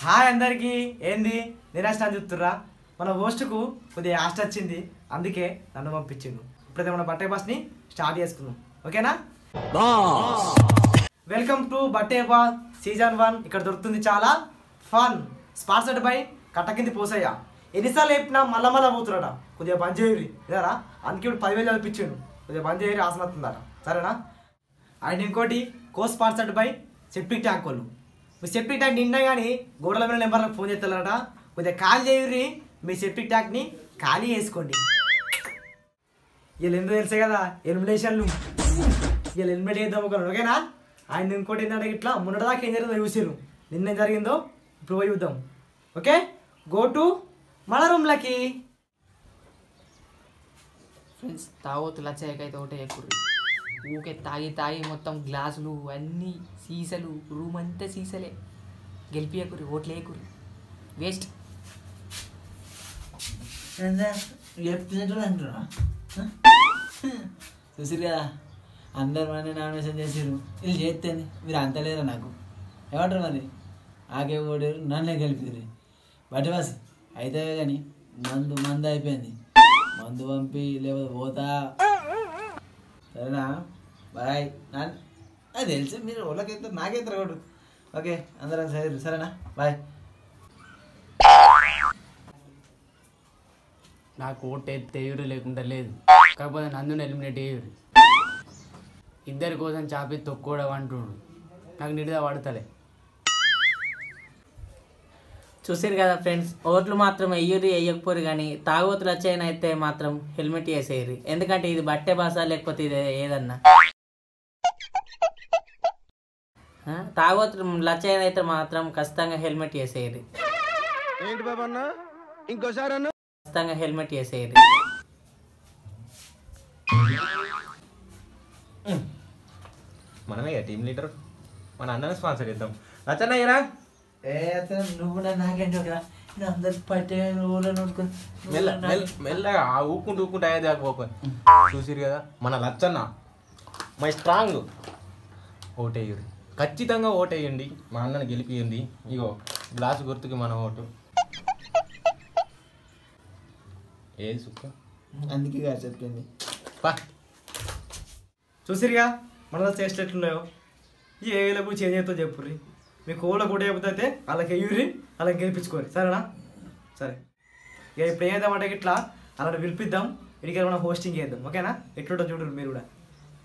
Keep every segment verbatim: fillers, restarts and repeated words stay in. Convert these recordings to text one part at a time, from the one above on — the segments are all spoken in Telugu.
హాయ్ అందరికీ ఏంది నిరాశ చూస్తుర్రా మన హోస్ట్కు కొద్దిగా ఆస్ట్ వచ్చింది అందుకే నన్ను పంపించిండు ఇప్పుడైతే మన బట్టే బాస్ని స్టార్ట్ చేసుకుందాం ఓకేనా వెల్కమ్ టు బట్టే బాస్ సీజన్ వన్ ఇక్కడ దొరుకుతుంది చాలా fun sponsored by Kattakindi Posayya ఎన్నిసార్లు చెప్పినా మళ్ళా మళ్ళా పోతున్నాడా కొద్దిగా బంద్ చేయరి ఇదారా అందుకే ఇప్పుడు పదివేలు చదివించాడు కొద్దిగా బంద్ చేయరి ఆసన వస్తుందట సరేనా అండ్ ఇంకోటి co sponsored by septic tank వాళ్ళు మీ సెప్టిక్ ట్యాంక్ నిన్న కానీ గోడల మీద నెంబర్లకు ఫోన్ చేస్తారట కొద్దిగా ఖాళీ చేయరి మీ సెప్టిక్ ట్యాంక్ని ఖాళీ చేసుకోండి వీళ్ళు ఎందుకు తెలుసే కదా ఎలిమినేషన్లు వీళ్ళు ఎలిమినేట్ చేద్దాం ఒక ఓకేనా అండ్ ఇంకోటి ఏంటంటే ఇట్లా మొన్నటిదాకా ఏం జరిగిందో చూసారు నిన్న ఏం జరిగిందో ఇప్పుడు పోయి చూద్దాం ఓకే గో టు మన రూమ్లకి ఫ్రెండ్స్ తాగొద్దు లచ్చయ్యకైతే ఒకటే ఎక్కువ ఊకే తాగి తాగి మొత్తం గ్లాసులు అన్నీ సీసలు రూమ్ అంతా సీసలే గెలిపియకురి ఓట్లు వేయకురి వేస్ట్ చెప్తున్నట్టు అంటున్నా చూసిరు కదా అందరు మన నామినేషన్ చేసారు వీళ్ళు చేస్తేంది మీరు అంత లేరా నాకు ఏమంటారు మరి ఆకే ఓడారు నన్నే గెలిపిరు బట్టి బస్ అయితే కానీ మందు మందు అయిపోయింది మందు పంపి లేకపోతే పోతా సరేనా బాయ్ నాన్న అది తెలుసు మీరు వాళ్ళకైతే నాకైతే రావడు ఓకే అందరం సరే సరేనా బాయ్ నాకు ఓటే తెయ్యూరు లేకుండా లేదు కాకపోతే నన్ను ఎలిమినేట్ అయ్యూరు ఇద్దరి కోసం చాపి తొక్కోవడం అంటున్నాడు నాకు నిడిదా పడతలే చూసారు కదా ఫ్రెండ్స్ ఓట్లు మాత్రం వెయ్యూరి వేయకపోరు కానీ తాగోతులు వచ్చాయనైతే మాత్రం హెల్మెట్ వేసేయరు ఎందుకంటే ఇది బట్టే బాస లేకపోతే ఇది ఏదన్నా తాగోతులు లచ్చైనైతే మాత్రం ఖచ్చితంగా హెల్మెట్ వేసేయరు ఖచ్చితంగా హెల్మెట్ వేసేయరు మనమే టీం లీడర్ మన అన్నని స్పాన్సర్ చేద్దాం నచ్చనయ్యరా ఏ అతను నువ్వు నాకేంటి ఒక అందరు పట్టే ఊళ్ళో మెల్ల మెల్లగా ఆ ఊపుకుంటూ ఊపుకుంటూ అయ్యేది కాకపోతే చూసిరు కదా మన లచ్చన్న మై స్ట్రాంగ్ ఓటేయుడు ఖచ్చితంగా ఓటేయండి మా అన్నని గెలిపియండి ఇగో గ్లాసు గుర్తుకి మన ఓటు ఏది సుక్క అందుకే గారు చెప్పింది పా చూసిరుగా మనలో చేస్ట్ ఎట్లున్నాయో ఈ ఏలో కూడా చేంజ్ అవుతుందో చెప్పుర్రి మీ కోళ్ళ కూడా చెబుతే వాళ్ళకి ఎయ్యూరి వాళ్ళకి గెలిపించుకోరు సరేనా సరే ఇక ఇప్పుడు ఏం చేద్దామంటే ఇట్లా అలా పిలిపిద్దాం ఇడికి మనం హోస్టింగ్ చేద్దాం ఓకేనా ఎట్లుంటో చూడరు మీరు కూడా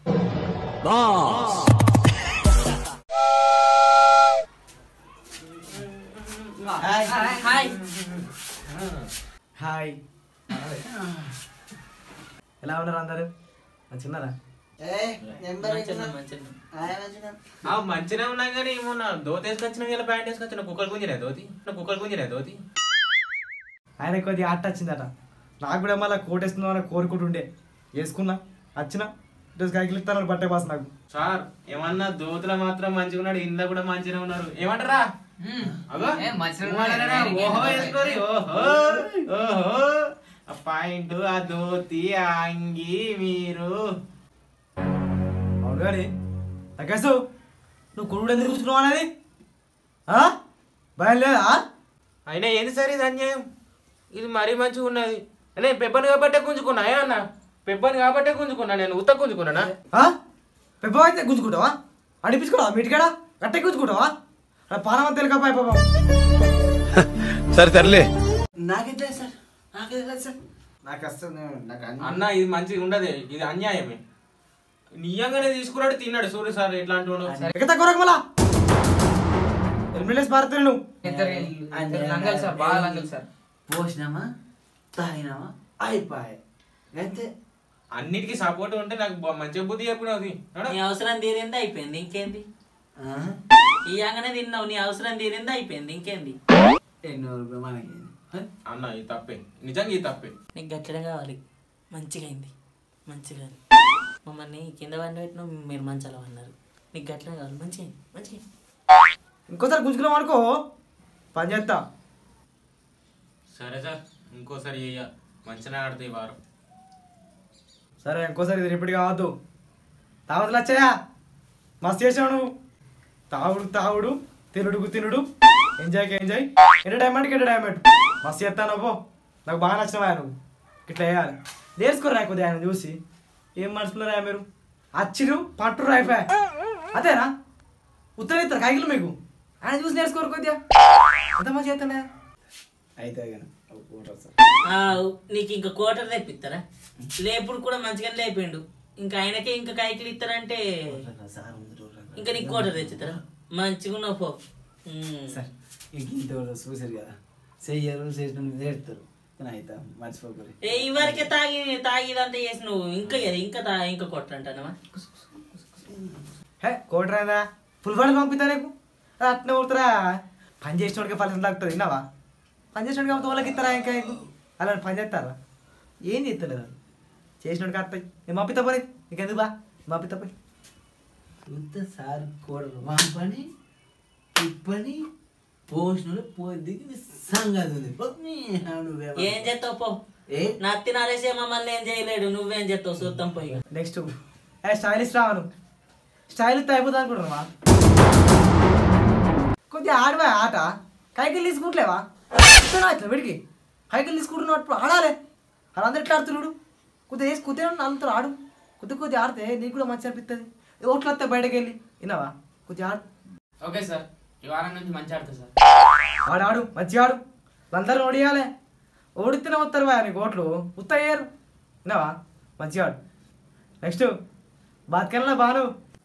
హాయ్ హాయ్ ఎలా ఉన్నారు అందరు మంచిగున్నారా మంచిగా ఉన్నా కానీ మొన్న దోతి వేసుకొచ్చిన ఇలా ప్యాంట్ వేసుకొచ్చిన కుక్కలు గుంజినా దోతి కుక్కలు గుంజినా దోతి ఆయన కొద్దిగా ఆట వచ్చిందట నాకు కూడా మళ్ళీ కోట్ వేస్తుందో అని కోరుకుంటుండే వేసుకున్నా వచ్చిన డ్రెస్ కాకిలిస్తాను బట్టే బాస్ నాకు సార్ ఏమన్నా దోతుల మాత్రం మంచిగా ఉన్నాడు ఇంట్లో కూడా మంచిగా ఉన్నారు ఏమంటారా ఓహో వేసుకోరి ఓహో ఓహో ఆ పాయింట్ ఆ దోతి ఆ అంగి మీరు అవును కానీ తగ్గేసు నువ్వు కురుడు ఎందుకు కూర్చున్నావు అనేది భయం లేదా అయినా ఏంది సార్ ఇది అన్యాయం ఇది మరీ మంచిగా ఉన్నది నేను పెప్పని కాబట్టే గుంజుకున్నా ఏ అన్న పెప్పని కాబట్టే గుంజుకున్నా నేను ఉత్త గుంజుకున్నానా పెప్ప అయితే గుంజుకుంటావా అడిపించుకోవా మీటికాడ గట్టే గుంజుకుంటావా పానం తెలుకపాయ పాపం సరే సర్లే నాకైతే సార్ నాకైతే సార్ నాకు వస్తుంది నాకు అన్న ఇది మంచిగా ఉండదు ఇది అన్యాయమే నిజంగానే తీసుకున్నాడు తిన్నాడు సూర్య సార్ ఎట్లాంటి ఎగతా కొరకు మళ్ళా ఎల్మిలేసి భారత్ నువ్వు లంగల్ సార్ బాగా లంగల్ సార్ పోసినామా తాగినామా అయిపోయి అంతే అన్నిటికీ సపోర్ట్ ఉంటే నాకు మంచిగా బుద్ధి చెప్పినది నీ అవసరం తీరింది అయిపోయింది ఇంకేంది ఇయ్యంగానే తిన్నావు నీ అవసరం తీరింది అయిపోయింది ఇంకేంది ఎన్నో రూపాయలు మనకి అన్న ఇది తప్పే నిజంగా ఇది తప్పే నీకు గట్టడం కావాలి మంచిగా అయింది మంచిగా మమ్మల్ని కింద వండి పెట్టిన మీరు మంచాల అన్నారు నీకు గట్టడం కావాలి మంచిగా మంచిగా ఇంకోసారి గుంజుకున్నాం అనుకో పని చేస్తా సరే సార్ ఇంకోసారి చెయ్య మంచిగా ఆడుతాయి వారం సరే ఇంకోసారి ఇది రిపీట్ కావద్దు తావతలు వచ్చాయా మస్తు చేసావు నువ్వు తాగుడు తాగుడు తినుడుకు తినుడు ఎంజాయ్కి ఎంజాయ్ ఎంటర్టైన్మెంట్కి ఎంటర్టైన్మెంట్ మస్తు చేస్తాను పో నాకు బాగా నచ్చినవా నువ్వు ఇట్లా వేయాలి నేర్చుకోరా కొద్దిగా ఆయన చూసి ఏం మనుషులురా మీరు అచ్చిరు పట్టురు అయిపోయా అంతేనా ఉత్తరం ఇస్తారు కైకిలు మీకు ఆయన చూసి నేర్చుకోరు కొద్దిగా ఎంత మంచి చేస్తానే అయితే కానీ ఒక కోటర్ సార్ ఆవ్, నీకు ఇంకా కోటర్ తెప్పిస్తారా లేపుడు కూడా మంచిగానే లేపిండు ఇంకా ఆయనకే ఇంకా కైకిలు ఇస్తారంటే సార్ ముందు ఇంకా నీకు కోటర్ తెచ్చిస్తారా మంచిగా ఉన్నావు పో ఉమ్. సార్ ఇంక ఇంత చూసారు కదా చెయ్యరు చేసిన నేర్తారు కానీ అయితే మర్చిపోకరు ఏ ఇవరకే తాగి తాగిదంతా చేసి నువ్వు ఇంకా ఇంకా తా ఇంకా కొట్టంటానవా హే కోటరైందా ఫుల్ బాడీ పంపిస్తా నీకు అట్నే కొడుతురా పని చేసినోడికి ఫలితం తగ్గుతుంది విన్నావా పని చేసినోడికి కాబట్టి వాళ్ళకి ఇస్తారా ఇంకా నీకు అలా పని చేస్తారా ఏం చేస్తలేదు వాళ్ళు చేసినోడికి వస్తాయి నేను పంపిస్తా పోయి నీకెందుకు బా పంపిస్తా పోయి చూస్తే సార్ కోడలు మా పని ఇప్పని పోషణలు పోయి సంగతి ఉంది పో, నీ నువ్వే ఏం చేస్తావు పో ఏ నత్తి నరేసే మమ్మల్ని ఏం చేయలేడు నువ్వేం చేస్తావు చూద్దాం పోయి నెక్స్ట్ ఏ స్టైలిష్ రావను స్టైలిష్ అయిపోతుంది అనుకుంటున్నావా కొద్దిగా ఆడవా ఆట కైకిలు తీసుకుంటలేవా ఇట్లా వీడికి కైకిలు తీసుకుంటున్నప్పుడు ఆడాలి అలా అందరు ఎట్లా ఆడుతున్నాడు కొద్దిగా వేసి కొద్దిగా నలుగుతారు ఆడు కొద్ది కొద్దిగా ఆడితే నీకు కూడా మంచి అనిపిస్తుంది ఓట్లు వస్తే బయటకు వెళ్ళి విన్నావా కొద్దిగా ఆడు ఓకే సార్ ఈ వారం నుంచి మంచి ఆడుతా సార్ ఆడు ఆడు మంచిగా ఆడు అందరూ ఓడియాలి ఓడితేనే వస్తారు వా నీకు ఓట్లు ఉత్తయ్యారు విన్నావా మంచిగా ఆడు నెక్స్ట్ బాత్కాలలో బాను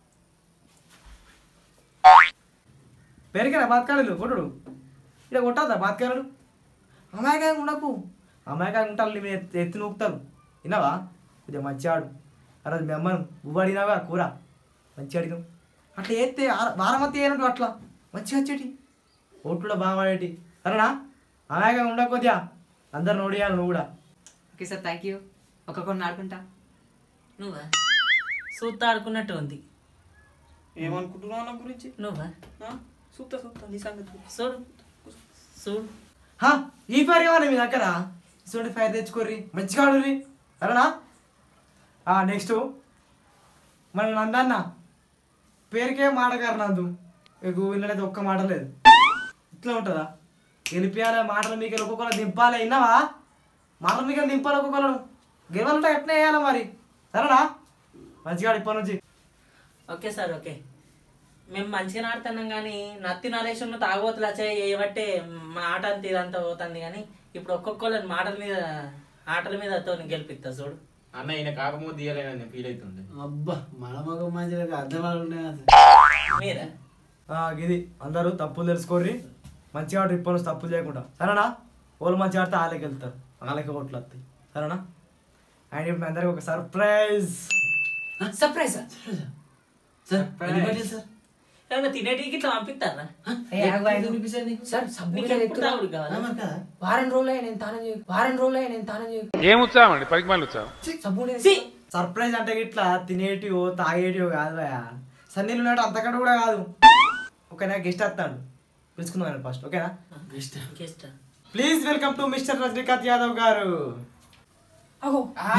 పెరిగినా బాత్కాలు కొట్టుడు ఇక్కడ కొట్టద్దా బాత్కాలు అమాయకంగా ఉండకు అమాయకంగా ఉంటారు మేము ఎత్తి ఎత్తి నూకుతారు విన్నావా ఇది మంచిగా ఆడు అరే మీ అమ్మను నువ్వు అడిగినావా కూర మంచిగా అడిగాం అట్లా ఎత్తే వారమత్తి ఏనంటు అట్లా మంచిగా వచ్చేటి ఓట్లు కూడా బాగా ఆడేటి సరేనా అమాయకంగా ఉండకు కొద్దిగా అందరు నోడియాలి నువ్వు కూడా ఓకే సార్ థ్యాంక్ యూ ఒక్కొక్కరిని ఆడుకుంటా నువ్వా సూత్తా ఆడుకున్నట్టు ఉంది ఏమనుకుంటున్నావు నా గురించి నువ్వా సూత్తా సూత్తా నీ సంగతి చూడు చూడు హా, ఈ ఫైర్ కావాలి మీ దగ్గర చూడండి ఫైర్ తెచ్చుకోర్రి మంచిగా ఆడుర్రి సరేనా నెక్స్ట్ మన నందన్న పేరుకే మాటగారు నందు మీకు వీళ్ళనైతే ఒక్క మాట లేదు ఇట్లా ఉంటుందా గెలిపియాలి మాటలు మీకు ఒక్కొక్కరు దింపాలి విన్నావా మాటలు మీకు దింపాలి ఒక్కొక్కరు గెలవాలంటే ఎట్లా వేయాలి మరి సరేనా మంచిగా ఆడు ఇప్పటి నుంచి ఓకే సార్ ఓకే మేము మంచిగా ఆడుతున్నాం కానీ నత్తి నరేషన్ తాగబోతులు వచ్చాయి చేయబట్టే మా ఆట అంత ఇదంతా పోతుంది కానీ ఇప్పుడు ఒక్కొక్కళ్ళని మాటల మీద ఆటల మీద తో గెలిపిస్తా చూడు అన్న ఈయన కాకపోతే తీయలేనని ఫీల్ అవుతుంది అబ్బా మన మగ మంచిగా అర్థమాలు ఉన్నాయి అసలు మీరా ఆ, ఇది అందరూ తప్పులు తెలుసుకోర్రి మంచిగా ఆడు ఇప్పటి నుంచి తప్పులు చేయకుండా సరేనా వాళ్ళు మంచిగా ఆడితే ఆలకి వెళ్తారు ఆలకి ఓట్లు వస్తాయి సరేనా అండ్ ఇప్పుడు మీ అందరికి ఒక సర్ప్రైజ్ సర్ప్రైజ్ సార్ ఎందుకంటే సార్ ఏమన్నా తినేటికి ఇట్లా పంపిస్తారా చూపించండి నీకు. సార్ సబ్బు నీకు ఎప్పుడు తాగుడు కావాలా? ఆ, మరి కదా వారం రోజులు నేను తానం చేయ వారం రోజులు నేను తానం చేయ ఏం ఉత్సాహం అండి పనికి మళ్ళీ ఉత్సాహం సబ్బు ఛీ! సర్ప్రైజ్ అంటే ఇట్లా తినేటివో తాగేటివో కాదు భయ సన్నీళ్ళు ఉన్నాడు అంతకంటే కూడా కాదు ఓకేనా గెస్ట్ వస్తాడు పిలుచుకుందాం ఫస్ట్ ఓకేనా బెస్ట్ ఇంకేస్తా. Please welcome to mister Rajinikanth Yadav garu అగో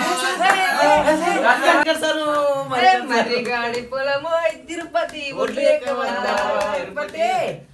మరి గాడి పొలము తిరుపతి ఒడ్లు ఎక్కవద్దా తిరుపతి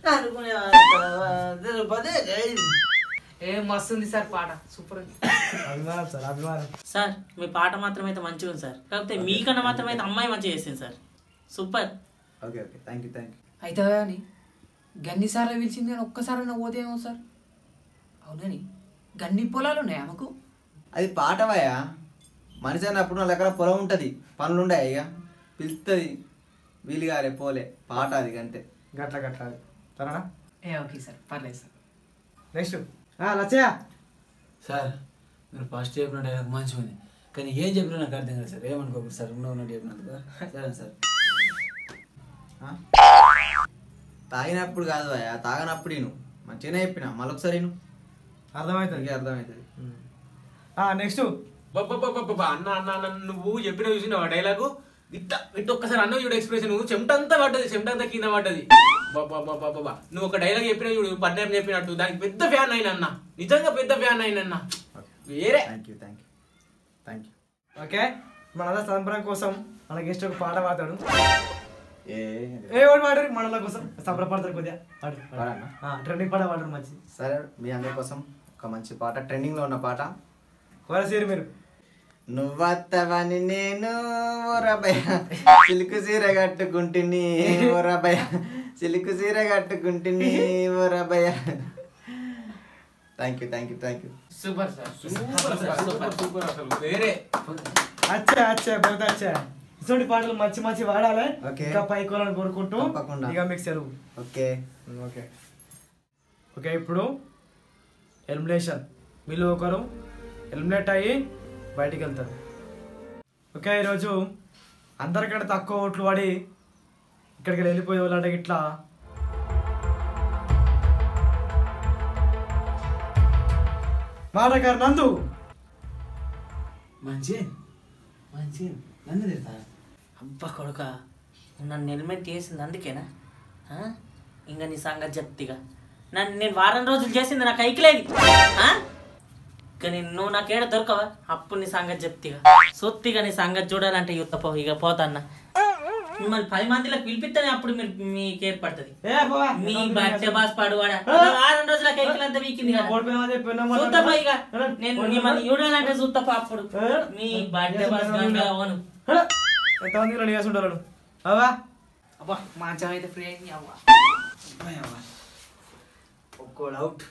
ఏ మస్తు ఉంది సార్ పాట సూపర్ ఉంది అభిమానం సార్ అభిమానం సార్ మీ పాట మాత్రం అయితే మంచిగా ఉంది సార్ కాకపోతే మీకన్నా మాత్రం అయితే అమ్మాయి మంచిగా చేసింది sir super okay okay thank you thank you అయితే అని గన్ని సార్లు పిలిచింది కానీ ఒక్కసారి నా పోతేమో సార్ అవునని గన్ని పొలాలు ఉన్నాయి ఆమెకు అది పాటవయ్యా మనిషి అన్నప్పుడు నా దగ్గర పొలం ఉంటుంది పనులు ఉండే ఇక పిలుస్తుంది వీలుగారే పోలే పాట అది అంతే గట్ల గట్ల అది. సరేనా ఏ ఓకే సార్ పర్లేదు సార్ నెక్స్ట్ లచ్చయ్య సార్ మీరు ఫస్ట్ చెప్పిన డైలాగ్ మంచిగా ఉంది కానీ ఏం చెప్పినా నాకు అర్థం కాదు సార్ ఏమనుకోకూడదు సార్ ఉన్న ఉన్నట్టు చెప్పినందుకు సరే సార్ ఆ? తాగినప్పుడు కాదు అయ్యా తాగనప్పుడు నేను మంచిగానే చెప్పిన మళ్ళొకసారి నేను అర్థమవుతుంది నీకే అర్థమవుతుంది నెక్స్ట్ బాబా అన్న అన్న అన్న నువ్వు చెప్పిన చూసినావు డైలాగు ఇట్ట ఇట్ట ఒక్కసారి అన్న చూడు ఎక్స్ప్రెషన్ చెమటంతా పడ్డది చెమటంతా కింద పడ్డది బాబా బాబా బాబా నువ్వు ఒక డైలాగ్ చెప్పిన చూడు పడ్డం చెప్పినట్టు దానికి పెద్ద ఫ్యాన్ అయిన అన్న నిజంగా పెద్ద ఫ్యాన్ అయిన అన్న వేరే thank you thank you thank you okay మన సంబరం కోసం మన గెస్ట్ ఒక పాట పాడతాడు ఏ ఏ వాడు వాడు మనల కోసం సంబరపడతారు కొద్దిగా వాడు పాడన్నా? ట్రెండింగ్ పాట వాడు మంచి సరే మీ అందరి కోసం ఒక మంచి పాట ట్రెండింగ్ లో ఉన్న పాట. కోరసీరు మీరు నువ్వత్తవని నేను ఓరబయ సిల్కు సీర కట్టుకుంటుని ఓరబయ సిల్కు సీర కట్టుకుంటుని ఓరబయ. Thank you thank you thank you. Super sir super super అసలు వేరే. అచ్చా అచ్చా బహుత్ అచ్చా. ఇటువంటి పాటలు మంచి మంచి వాడాలి. ఓకే. ఇంకా పైకోవాలని కోరుకుంటూ తప్పకుండా. ఇక మీకు సెలవు. ఓకే ఓకే ఓకే ఇప్పుడు ఎలిమినేషన్. వీళ్ళు ఒకరు ఎలిమినేట్ అయ్యి బయటికి వెళ్తారు. ఓకే ఈరోజు అందరికంటే తక్కువ ఓట్లు పడి ఇక్కడికి వెళ్ళిపోయే వాళ్ళంటే ఇట్లా మాటగారు నందు మంచి మంచి నన్ను తిడతా. అబ్బా కొడుక నన్ను హెల్మెట్ చేసింది అందుకేనా? ఆ? ఇంకా నీ సంగతి చెప్తిగా. నన్ను నేను వారం రోజులు చేసింది నాకు ఐకిలేదు. కానీ నువ్వు నాకేడ దొరకవా? అప్పుడు నీ సంగతి చెప్తిగా. సొత్తిగా నీ సంగతి చూడాలంటే యుద్ధ పో ఇక పోతాన్నా. మిమ్మల్ని పది మందిలకు పిలిపిస్తేనే అప్పుడు మీరు మీకు ఏర్పడుతుంది. మీ బట్టే బాస్ పాడువాడా వారం రోజుల కైకిలంతా వీకింది కదా. చూత్తపా ఇక నేను మిమ్మల్ని చూడాలంటే చూత్తపా అప్పుడు మీ బట్టే బాస్ గంగావను. ఎంతమంది రెడీ చేసుకుంటారు అవా అబ్బా మంచం అయితే ఫ్రీ అయింది. అవ్వ ఒక్కోడు అవుట్.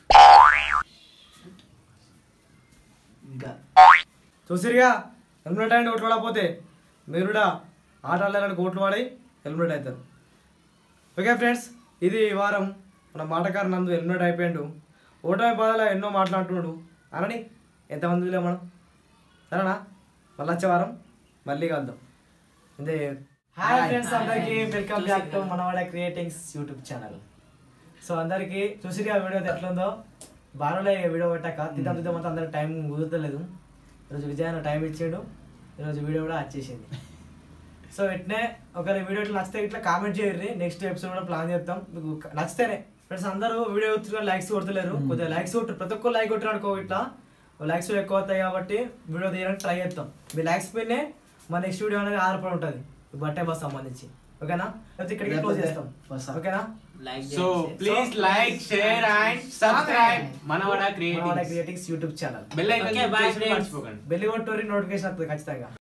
ఇంకా చూసిరుగా హెల్మెట్ అండి ఓట్లు పడకపోతే మీరు కూడా ఆట ఆడలేడానికి ఓట్లు వాడి హెల్మెట్ అవుతారు. ఓకే ఫ్రెండ్స్ ఇది ఈ వారం మన మాటకారు నందు హెల్మెట్ అయిపోయాడు. ఓటమి బాధలో ఎన్నో మాట్లాడుతున్నాడు అనని ఎంతమంది వీలే మనం సరేనా? మళ్ళీ వచ్చే వారం మళ్ళీ కలుద్దాం. ఇదే హాయ్ ఫ్రెండ్స్ అందరికీ welcome back to Manavada creatings YouTube channel. So అందరికీ చూసిరుగా వీడియో ఎట్లుందో బాగానే వీడియో పెట్టాక తిద్దాం తిద్దాం అంతా అందరికి టైం కుదరలేదు. ఈరోజు విజయాన్ని టైం ఇచ్చాడు. ఈరోజు వీడియో కూడా వచ్చేసింది. సో ఇట్నే ఒకవేళ వీడియో ఇట్లా నచ్చితే ఇట్లా కామెంట్ చేయర్రి. నెక్స్ట్ ఎపిసోడ్ కూడా ప్లాన్ చేద్దాం. మీకు నచ్చితేనే ఫ్రెండ్స్ అందరూ వీడియో చూస్తున్నా లైక్స్ కొడతలేరు. కొద్దిగా లైక్స్ కొట్టారు. ప్రతి ఒక్కరు లైక్ కొట్టారు అనుకో ఇట్లా లైక్స్ ఎక్కువ అవుతాయి కాబట్టి వీడియో తీయడానికి ట్రై చేస్తాం. మీ లైక్స్ పైనే మా నెక్స్ట్ వీడియో అనేది ఆధారపడి ఉంటుంది బట్టే బస్ సంబంధించి. ఓకేనా? లేకపోతే ఇక్కడికి క్లోజ్ చేస్తాం. ఓకేనా? So please like share and subscribe Manavada creatings creatings YouTube channel. Bell icon Okay, bye, press friends. మర్చిపోకండి. బెల్ కొట్టోరి నోటిఫికేషన్ వస్తుంది ఖచ్చితంగా.